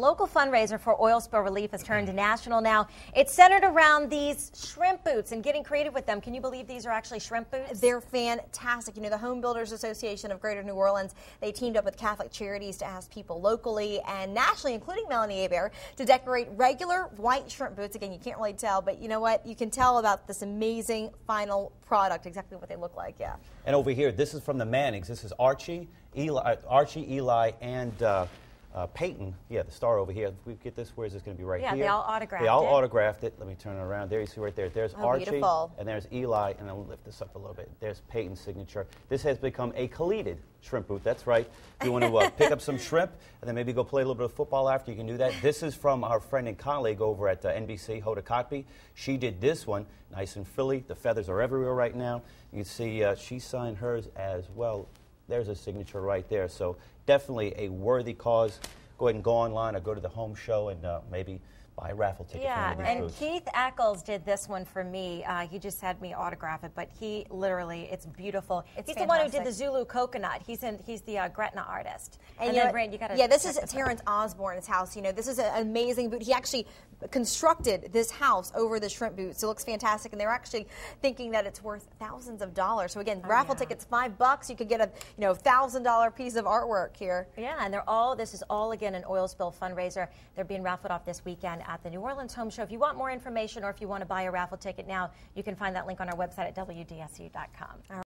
local fundraiser for oil spill relief has turned national now. It's centered around these shrimp boots and getting creative with them. Can you believe these are actually shrimp boots? They're fantastic. You know, the Home Builders Association of Greater New Orleans, they teamed up with Catholic Charities to ask people locally and nationally, including Melanie Hebert, to decorate regular white shrimp boots. Again, you can't really tell, but you know what? You can tell about this amazing final product, exactly what they look like, yeah. And over here, this is from the Mannings. This is Archie, Eli, and Peyton. Yeah, the star over here. If we get this, where is this going to be? Right here. Yeah, they all autographed it. They all autographed it. Let me turn it around. There you see right there. There's Archie, beautiful. And there's Eli, and I'll lift this up a little bit. There's Peyton's signature. This has become a collated shrimp boot. That's right. If you want to pick up some shrimp and then maybe go play a little bit of football after, you can do that. This is from our friend and colleague over at NBC, Hoda Kotb. She did this one, nice and frilly. The feathers are everywhere right now. You can see she signed hers as well. There's a signature right there. So definitely a worthy cause. Go ahead and go online or go to the home show and maybe buy a raffle ticket. Yeah, for one of these and boots. Keith Eccles did this one for me. He just had me autograph it, but he literally, it's beautiful. He's the one who did the Zulu coconut. He's the Gretna artist. And then, Brand, you got to yeah, this is Terrence Osborne's house. You know, this is an amazing boot. He actually constructed this house over the shrimp boots. It looks fantastic, and they're actually thinking that it's worth thousands of dollars. So again, raffle tickets $5. You could get a $1,000 piece of artwork here. Yeah, and this is all again an oil spill fundraiser. They're being raffled off this weekend at the New Orleans Home Show. If you want more information or if you want to buy a raffle ticket now, you can find that link on our website at WDSU.com.